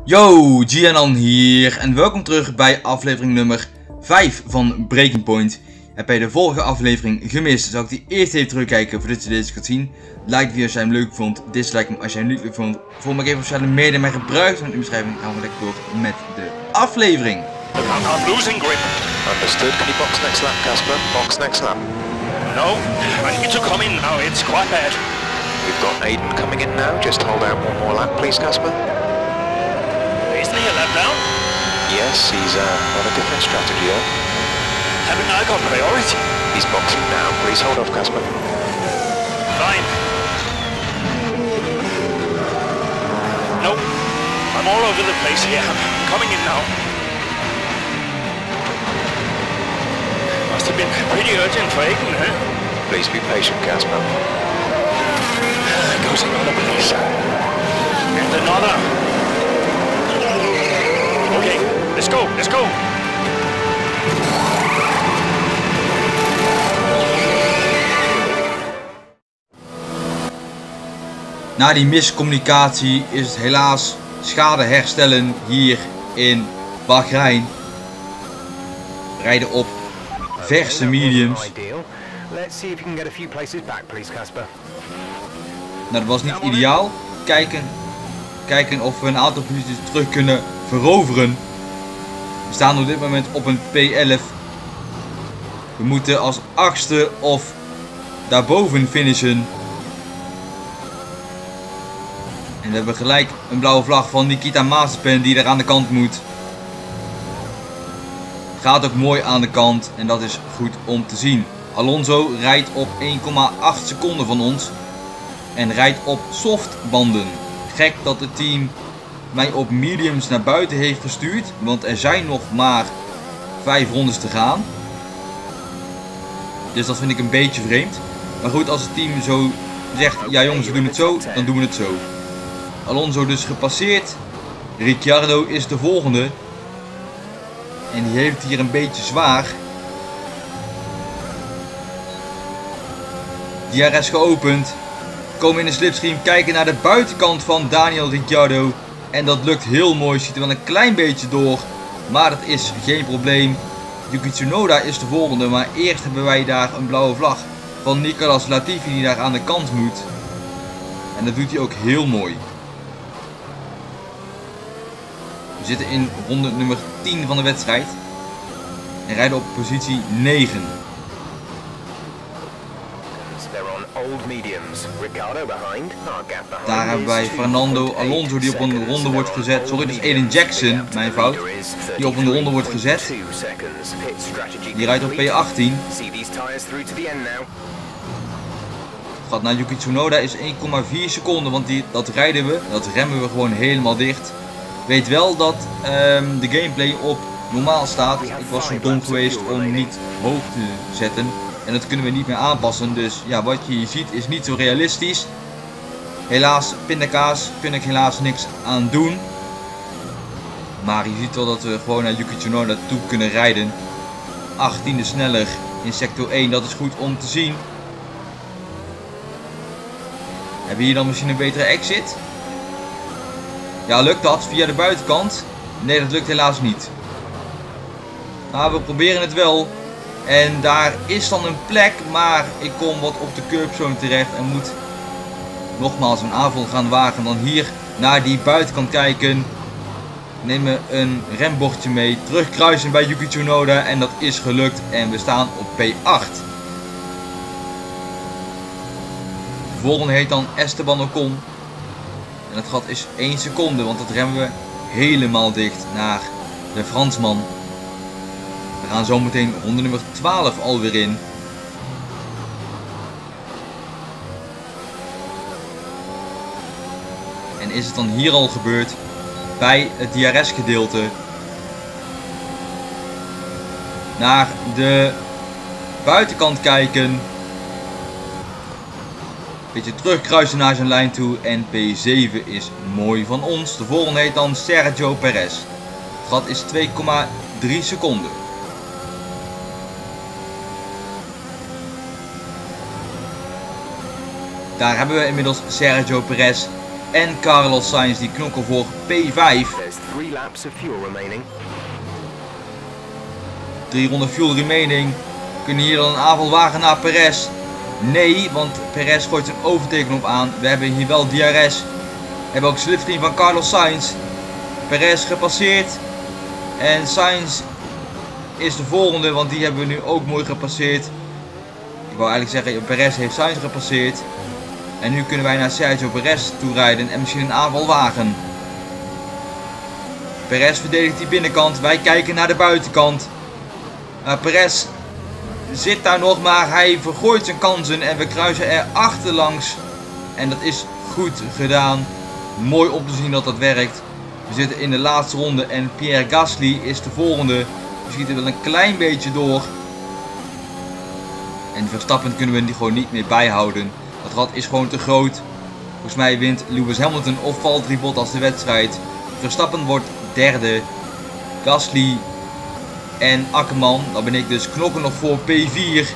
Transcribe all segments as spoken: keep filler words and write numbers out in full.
Yo, Gianan hier en welkom terug bij aflevering nummer vijf van Breaking Point. Heb jij de vorige aflevering gemist, zou ik die eerst even terugkijken voordat je deze gaat zien. Like die als jij hem leuk vond, dislike hem als jij hem niet leuk vond. Volg me even op sociale media en gebruik in de beschrijving. Gaan we lekker door met de aflevering. I'm losing grip. Understood. Can you box next lap, Casper? Box next lap. No, I need to come in now. It's quite bad. We've got Aiden coming in now. Just hold out one more lap, please, Casper. Isn't he a lap down? Yes, he's uh, on a different strategy, though. Haven't I got priority? He's boxing now. Please hold off, Casper. Fine. Nope. I'm all over the place here. I'm coming in now. Must have been pretty urgent for Aiden, huh? Please be patient, Casper. There goes another place. And another. Okay, let's go, let's go. Na die miscommunicatie is het helaas schade herstellen hier in Bahrein. Rijden op verse mediums. Nou, dat was niet ideaal. Kijken, kijken of we een aantal posities terug kunnen veroveren. We staan op dit moment op een P elf. We moeten als achtste of daarboven finishen. En we hebben gelijk een blauwe vlag van Nikita Mazepin die er aan de kant moet. Gaat ook mooi aan de kant en dat is goed om te zien. Alonso rijdt op één komma acht seconden van ons. En rijdt op softbanden. Gek dat het team mij op mediums naar buiten heeft gestuurd. Want er zijn nog maar vijf rondes te gaan. Dus dat vind ik een beetje vreemd. Maar goed, als het team zo zegt, ja jongens we doen het zo, dan doen we het zo. Alonso dus gepasseerd. Ricciardo is de volgende. En die heeft het hier een beetje zwaar. D R S geopend. Komen in de slipstream, kijken naar de buitenkant van Daniel Ricciardo. En dat lukt heel mooi, ziet er wel een klein beetje door. Maar dat is geen probleem. Yuki Tsunoda is de volgende, maar eerst hebben wij daar een blauwe vlag van Nicolas Latifi die daar aan de kant moet. En dat doet hij ook heel mooi. We zitten in ronde nummer tien van de wedstrijd. En rijden op positie negen. Daar hebben wij Fernando Alonso die op een ronde wordt gezet. Sorry, dat is Aiden Jackson, mijn fout. Die op een ronde wordt gezet. Die rijdt op P achttien. Gaat naar Yuki Tsunoda is één komma vier seconden, want die, dat rijden we, dat remmen we gewoon helemaal dicht. Weet wel dat um, de gameplay op normaal staat. Ik was zo dom geweest om niet hoog te zetten. En dat kunnen we niet meer aanpassen. Dus ja, wat je hier ziet is niet zo realistisch. Helaas, pindakaas, kun ik helaas niks aan doen. Maar je ziet wel dat we gewoon naar Yuki Tsunoda toe kunnen rijden. achttiende sneller in sector één, dat is goed om te zien. Hebben we hier dan misschien een betere exit? Ja, lukt dat via de buitenkant? Nee, dat lukt helaas niet. Maar we proberen het wel. En daar is dan een plek, maar ik kom wat op de curbzone terecht en moet nogmaals een aanval gaan wagen. Dan hier naar die buitenkant kijken. Nemen een rembordje mee. Terugkruisen bij Yuki Tsunoda en dat is gelukt. En we staan op P acht. De volgende heet dan Esteban Ocon. En het gat is één seconde, want dat remmen we helemaal dicht naar de Fransman. We gaan zo meteen ronde nummer twaalf alweer in. En is het dan hier al gebeurd bij het D R S gedeelte. Naar de buitenkant kijken. Beetje terugkruisen naar zijn lijn toe en P zeven is mooi van ons. De volgende heet dan Sergio Perez. Het gat is twee komma drie seconden. Daar hebben we inmiddels Sergio Perez. en Carlos Sainz die knokken voor P vijf. drie ronden fuel remaining. Kunnen hier dan een aanval wagen naar Perez? Nee, want Perez gooit zijn overteken op aan. We hebben hier wel D R S. We hebben ook slipstream van Carlos Sainz. Perez gepasseerd. En Sainz is de volgende, want die hebben we nu ook mooi gepasseerd. Ik wou eigenlijk zeggen, Perez heeft Sainz gepasseerd. En nu kunnen wij naar Sergio Perez toe rijden en misschien een aanval wagen. Perez verdedigt die binnenkant. Wij kijken naar de buitenkant. Uh, Perez zit daar nog, maar hij vergooit zijn kansen en we kruisen er achterlangs. En dat is goed gedaan. Mooi om te zien dat dat werkt. We zitten in de laatste ronde en Pierre Gasly is de volgende. We schieten wel een klein beetje door. En Verstappen kunnen we die gewoon niet meer bijhouden. Dat gat is gewoon te groot. Volgens mij wint Lewis Hamilton of Valtteri Bottas de wedstrijd. Verstappen wordt derde. Gasly en Akkerman, dan ben ik dus, knokken nog voor P vier.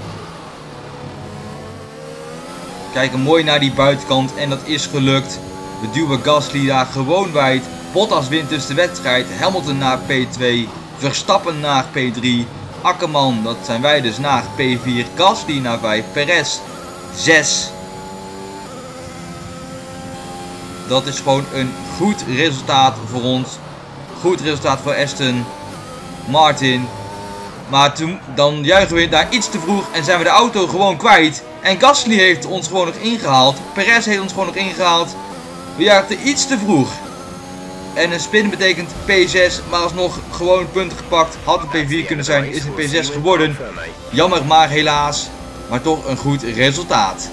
Kijken mooi naar die buitenkant en dat is gelukt. We duwen Gasly daar gewoon wijd. Bottas wint dus de wedstrijd. Hamilton naar P twee. Verstappen naar P drie. Akkerman, dat zijn wij dus, naar P vier. Gasly naar vijf. Perez zes. Dat is gewoon een goed resultaat voor ons. Goed resultaat voor Aston Martin. Maar toen, dan juichen we daar iets te vroeg en zijn we de auto gewoon kwijt. En Gasly heeft ons gewoon nog ingehaald. Perez heeft ons gewoon nog ingehaald. We juichten iets te vroeg. En een spin betekent P zes, maar alsnog gewoon punten gepakt. Had het P vier kunnen zijn, is het P zes geworden. Jammer, maar helaas. Maar toch een goed resultaat.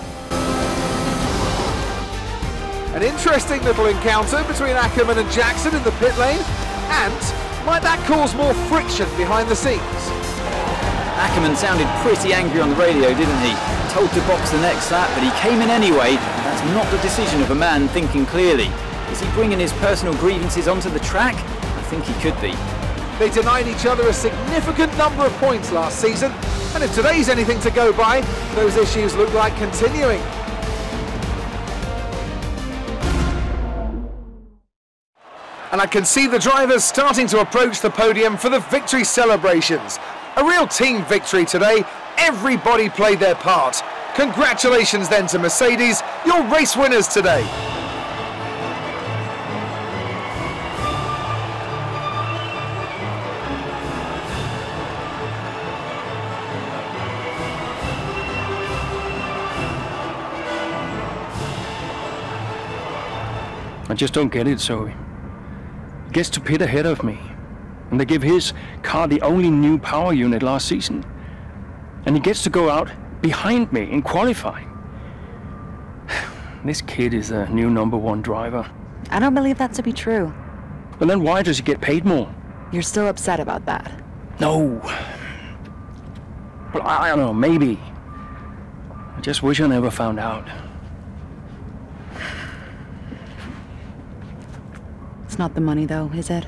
An interesting little encounter between Ackerman and Jackson in the pit lane. And might that cause more friction behind the scenes? Ackerman sounded pretty angry on the radio, didn't he? Told to box the next lap, but he came in anyway. That's not the decision of a man thinking clearly. Is he bringing his personal grievances onto the track? I think he could be. They denied each other a significant number of points last season, and if today's anything to go by, those issues look like continuing. And I can see the drivers starting to approach the podium for the victory celebrations. A real team victory today. Everybody played their part. Congratulations then to Mercedes, your race winners today. I just don't get it, Zoe. He gets to pit ahead of me, and they give his car the only new power unit last season. And he gets to go out behind me in qualifying. This kid is the new number one driver. I don't believe that to be true. But then why does he get paid more? You're still upset about that? No. Well, I don't know, maybe. I just wish I never found out. It's not the money though, is it?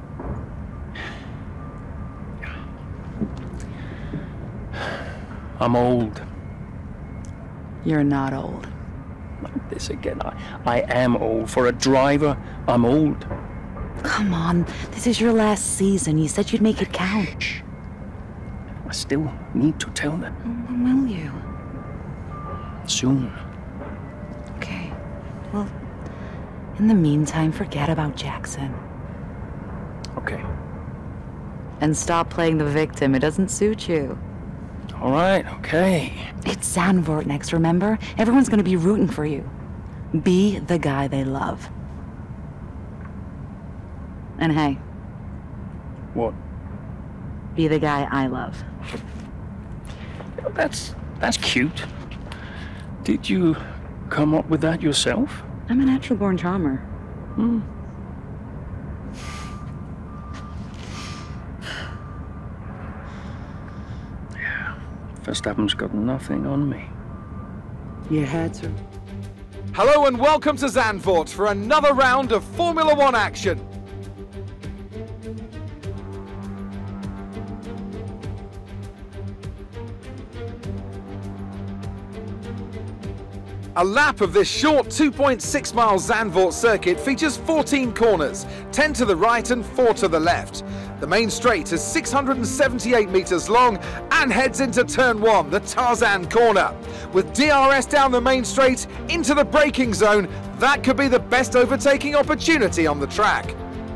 I'm old. You're not old. Like this again. I, I am old. For a driver, I'm old. Come on, this is your last season. You said you'd make it count. Shh. I still need to tell them. When will you? Soon. Okay. Well, in the meantime, forget about Jackson. Okay. And stop playing the victim. It doesn't suit you. All right, okay. It's Zandvoort next, remember? Everyone's gonna be rooting for you. Be the guy they love. And hey. What? Be the guy I love. That's that's cute. Did you come up with that yourself? I'm a natural born charmer. Hmm. Yeah. Verstappen's got nothing on me. You had to. Hello and welcome to Zandvoort for another round of Formula One action. A lap of this short two point six mile Zandvoort circuit features fourteen corners, ten to the right and four to the left. The main straight is six hundred seventy-eight metres long and heads into turn one, the Tarzan corner. With D R S down the main straight into the braking zone, that could be the best overtaking opportunity on the track.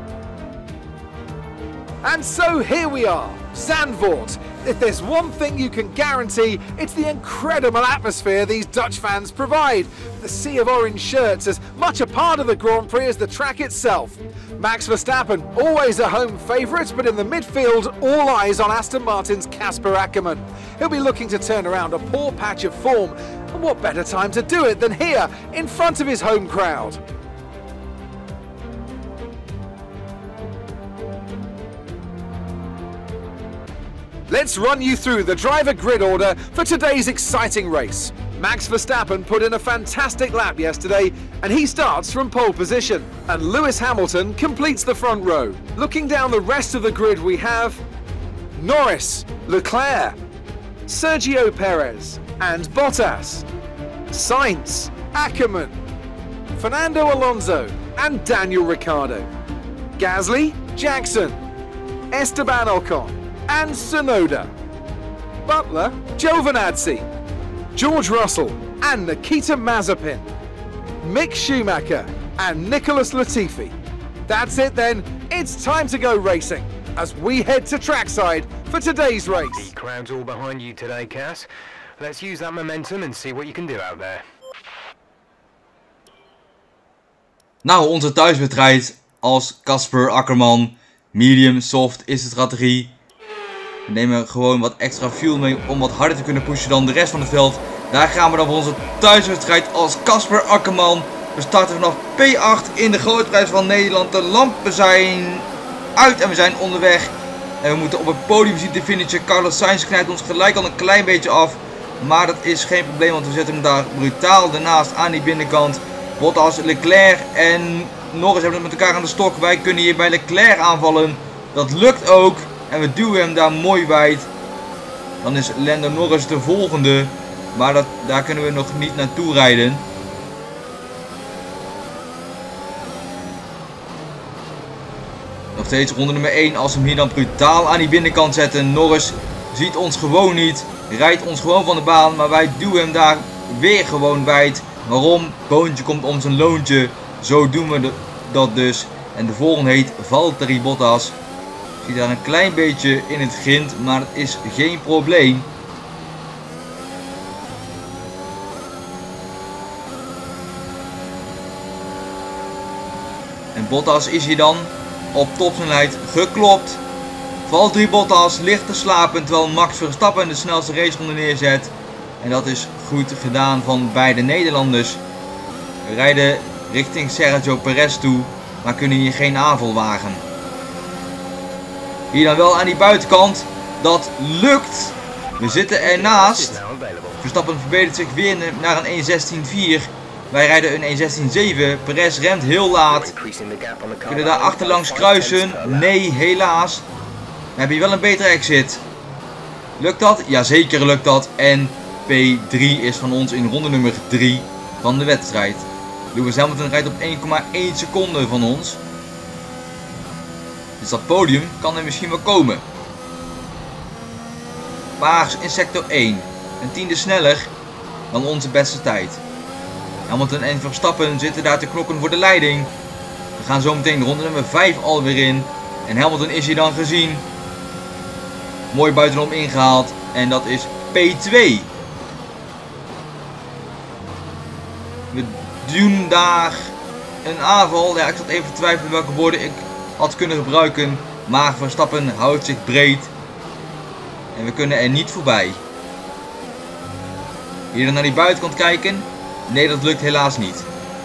And so here we are, Zandvoort. If there's one thing you can guarantee, it's the incredible atmosphere these Dutch fans provide. The sea of orange shirts as much a part of the Grand Prix as the track itself. Max Verstappen, always a home favourite, but in the midfield, all eyes on Aston Martin's Casper Akkerman. He'll be looking to turn around a poor patch of form, and what better time to do it than here, in front of his home crowd. Let's run you through the driver grid order for today's exciting race. Max Verstappen put in a fantastic lap yesterday and he starts from pole position. And Lewis Hamilton completes the front row. Looking down the rest of the grid we have Norris, Leclerc, Sergio Perez and Bottas, Sainz, Akkerman, Fernando Alonso and Daniel Ricciardo, Gasly, Jackson, Esteban Ocon and Tsunoda, Butler, Giovinazzi, George Russell and Nikita Mazepin, Mick Schumacher and Nicholas Latifi. That's it then, it's time to go racing as we head to trackside for today's race. The crowd's all behind you today, Cass. Let's use that momentum and see what you can do out there. Nou, onze thuiswedstrijd als Casper Akkerman. Medium, soft is de strategie. We nemen gewoon wat extra fuel mee om wat harder te kunnen pushen dan de rest van het veld. Daar gaan we dan voor onze thuiswedstrijd als Casper Akkerman. We starten vanaf P acht in de grote prijs van Nederland. De lampen zijn uit en we zijn onderweg. En we moeten op het podium zien te finishen. Carlos Sainz knijpt ons gelijk al een klein beetje af. Maar dat is geen probleem, want we zetten hem daar brutaal ernaast aan die binnenkant. Bottas, Leclerc en Norris hebben het met elkaar aan de stok. Wij kunnen hier bij Leclerc aanvallen. Dat lukt ook. En we duwen hem daar mooi wijd. Dan is Lando Norris de volgende. Maar dat, daar kunnen we nog niet naartoe rijden. Nog steeds ronde nummer één. Als we hem hier dan brutaal aan die binnenkant zetten. Norris ziet ons gewoon niet. Rijdt ons gewoon van de baan. Maar wij duwen hem daar weer gewoon wijd. Waarom? Boontje komt om zijn loontje. Zo doen we de, dat dus. En de volgende heet Valtteri Bottas. Ik zie daar een klein beetje in het grind, maar het is geen probleem. En Bottas is hier dan op topsnelheid geklopt. Valtteri Bottas ligt te slapen terwijl Max Verstappen de snelste raceronde neerzet. En dat is goed gedaan van beide Nederlanders. We rijden richting Sergio Perez toe, maar kunnen hier geen aanval wagen. Hier dan wel aan die buitenkant. Dat lukt. We zitten ernaast. Verstappen verbetert zich weer naar een één zestien vier. Wij rijden een één zestien zeven. Perez remt heel laat. We kunnen daar achterlangs kruisen. Nee, helaas. We hebben hier wel een betere exit. Lukt dat? Jazeker lukt dat. En P drie is van ons in ronde nummer drie van de wedstrijd. Lewis Hamilton rijdt op één komma één seconde van ons. Dus dat podium kan er misschien wel komen. Paars in sector één. Een tiende sneller dan onze beste tijd. Hamilton en Verstappen zitten daar te knokken voor de leiding. We gaan zo meteen ronde nummer vijf alweer in. En Hamilton is hier dan gezien. Mooi buitenom ingehaald. En dat is P twee. We doen daar een aanval. Ja, ik zat even te twijfelen welke woorden ik had kunnen gebruiken. Maar Verstappen houdt zich breed. En we kunnen er niet voorbij. Hier dan naar die buitenkant kijken. Nee, dat lukt helaas niet.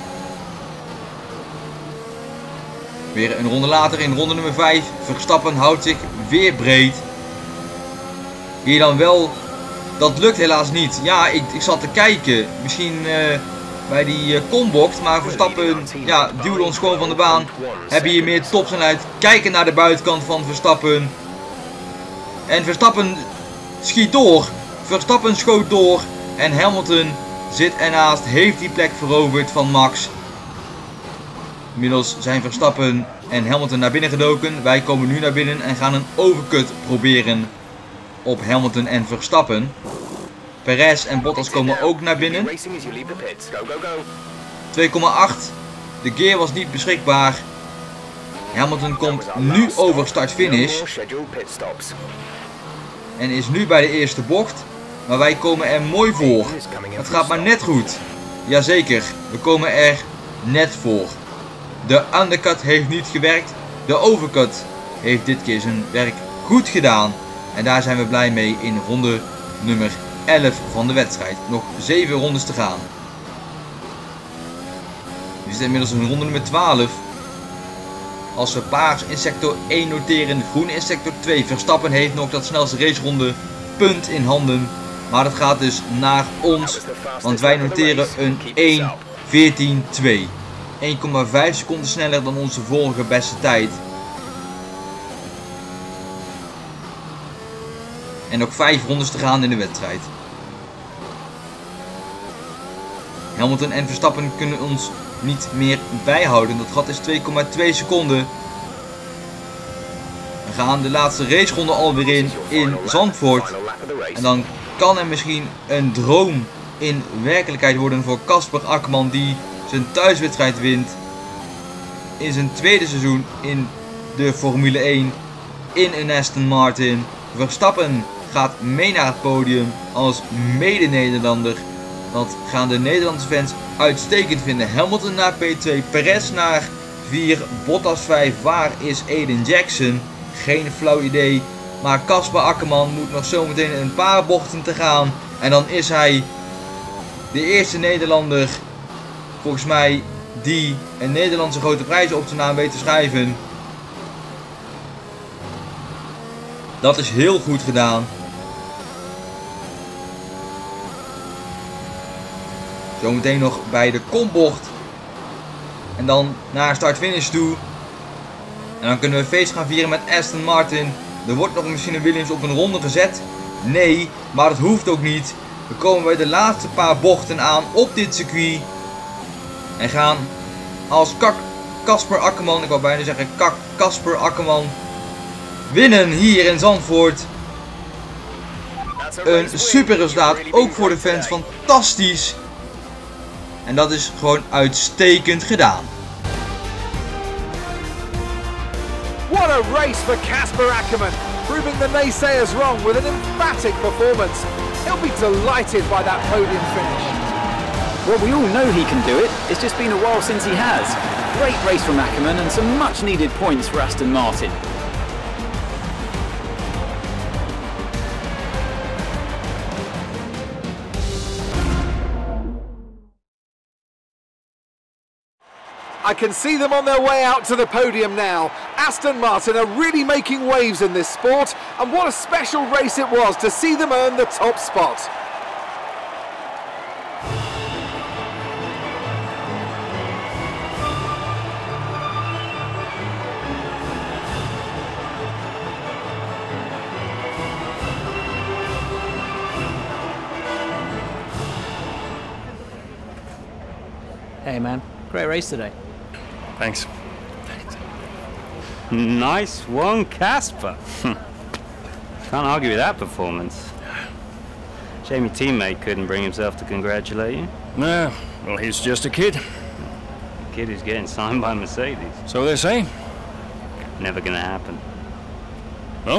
Weer een ronde later in ronde nummer vijf. Verstappen houdt zich weer breed. Hier dan wel. Dat lukt helaas niet. Ja, ik, ik zat te kijken. Misschien uh, bij die uh, combox. Maar Verstappen ja, duwde ons gewoon van de baan. Hebben hier meer topsnelheid. Kijken naar de buitenkant van Verstappen. En Verstappen schiet door. Verstappen schoot door. En Hamilton zit ernaast, heeft die plek veroverd van Max. Inmiddels zijn Verstappen en Hamilton naar binnen gedoken. Wij komen nu naar binnen en gaan een overcut proberen op Hamilton en Verstappen. Perez en Bottas komen ook naar binnen. twee komma acht. De gear was niet beschikbaar. Hamilton komt nu over start-finish. En is nu bij de eerste bocht. Maar wij komen er mooi voor. Het gaat maar net goed. Jazeker, we komen er net voor. De undercut heeft niet gewerkt. De overcut heeft dit keer zijn werk goed gedaan. En daar zijn we blij mee in ronde nummer elf van de wedstrijd. Nog zeven rondes te gaan. We zitten inmiddels in ronde nummer twaalf. Als we paars in sector één noteren, groen in sector twee. Verstappen heeft nog dat snelste raceronde punt in handen. Maar dat gaat dus naar ons. Want wij noteren een één veertien twee. één komma vijf seconden sneller dan onze vorige beste tijd. En nog vijf rondes te gaan in de wedstrijd. Hamilton en Verstappen kunnen ons niet meer bijhouden. Dat gat is twee komma twee seconden. We gaan de laatste raceronde alweer in in Zandvoort. En dan kan er misschien een droom in werkelijkheid worden voor Kasper Akkerman, die zijn thuiswedstrijd wint in zijn tweede seizoen in de Formule één in een Aston Martin. Verstappen gaat mee naar het podium als mede-Nederlander. Dat gaan de Nederlandse fans uitstekend vinden. Hamilton naar P twee, Perez naar vier, Bottas vijf. Waar is Aiden Jackson? Geen flauw idee. Maar Kasper Akkerman moet nog zometeen een paar bochten te gaan. En dan is hij de eerste Nederlander, volgens mij, die een Nederlandse grote prijs op zijn naam weet te schrijven. Dat is heel goed gedaan. Zometeen nog bij de kombocht. En dan naar start-finish toe. En dan kunnen we feest gaan vieren met Aston Martin. Er wordt nog misschien een Williams op een ronde gezet. Nee, maar dat hoeft ook niet. We komen bij de laatste paar bochten aan op dit circuit. En gaan als Kasper Akkerman, ik wou bijna zeggen Kasper Akkerman, winnen hier in Zandvoort. Een super resultaat, ook voor de fans, fantastisch. En dat is gewoon uitstekend gedaan. What a race for Kasper Akkerman, proving the naysayers wrong with an emphatic performance. He'll be delighted by that podium finish. Well, we all know he can do it. It's just been a while since he has. Great race from Ackerman and some much needed points for Aston Martin. I can see them on their way out to the podium now. Aston Martin are really making waves in this sport, and what a special race it was to see them earn the top spot. Hey man, great race today. Thanks. Nice one, Kasper. Can't argue with that performance. Shame your teammate couldn't bring himself to congratulate you. No, well, he's just a kid. A kid who's getting signed by Mercedes. So they say. Never gonna happen. No?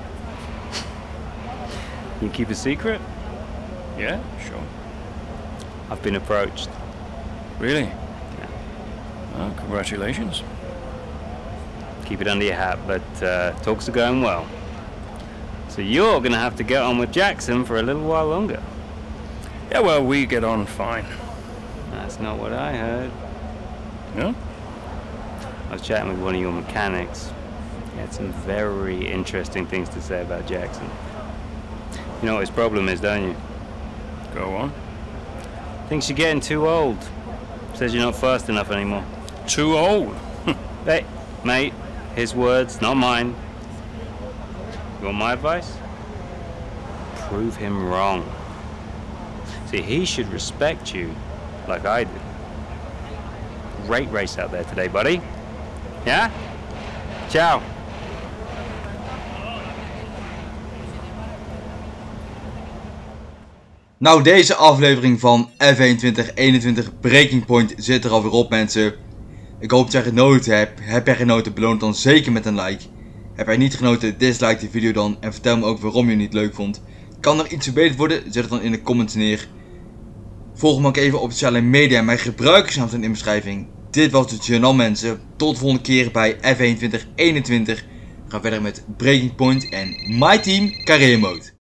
You keep a secret? Yeah, sure. I've been approached. Really? Well, congratulations. Keep it under your hat, but uh, talks are going well. So you're going to have to get on with Jackson for a little while longer. Yeah, well, we get on fine. That's not what I heard. Yeah? I was chatting with one of your mechanics. He had some very interesting things to say about Jackson. You know what his problem is, don't you? Go on. Thinks you're getting too old. Says you're not fast enough anymore. Too old? Hey, mate, his words, not mine. You want my advice? Prove him wrong. See, he should respect you like I do. Great race out there today, buddy. Yeah? Ciao. Nou, deze aflevering van F één twintig eenentwintig Breaking Point zit er alweer op, mensen. Ik hoop dat jij genoten hebt. Heb jij genoten, beloon het dan zeker met een like. Heb jij niet genoten, dislike de video dan en vertel me ook waarom je het niet leuk vond. Kan er iets verbeterd worden? Zet het dan in de comments neer. Volg me ook even op sociale media. Mijn gebruikersnaam staat in de beschrijving. Dit was het journaal, mensen. Tot de volgende keer bij F één twintig eenentwintig. We gaan verder met Breaking Point en My Team Career Mode.